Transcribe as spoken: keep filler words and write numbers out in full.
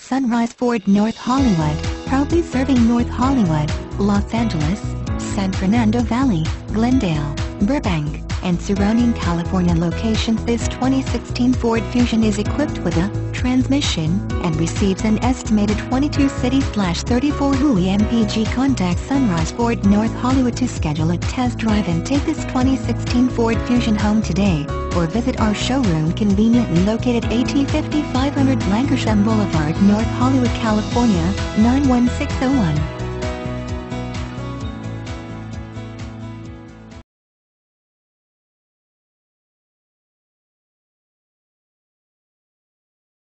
Sunrise Ford North Hollywood, proudly serving North Hollywood, Los Angeles, San Fernando Valley, Glendale, Burbank, and surrounding California locations. This twenty sixteen Ford Fusion is equipped with a transmission and receives an estimated twenty-two city thirty-four W H I M P G. Contact Sunrise Ford North Hollywood to schedule a test drive and take this twenty sixteen Ford Fusion home today, or visit our showroom conveniently located at fifty-five hundred Lankershim Boulevard, North Hollywood, California, nine one six zero one.